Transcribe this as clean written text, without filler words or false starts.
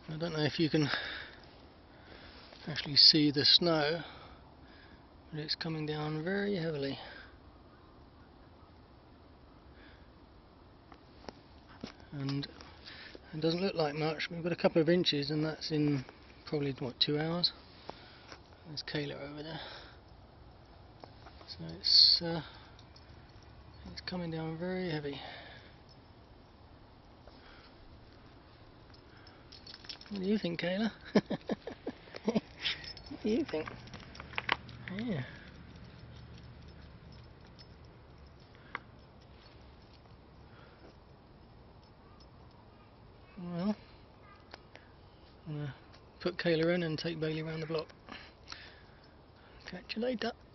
I don't know if you can actually see the snow, but it's coming down very heavily. And it doesn't look like much. We've got a couple of inches, and that's in probably, what, 2 hours? There's Kayla over there. So it's coming down very heavy. What do you think, Kayla? What do you think? Yeah. Well, I'm gonna put Kayla in and take Bailey around the block. Catch you later.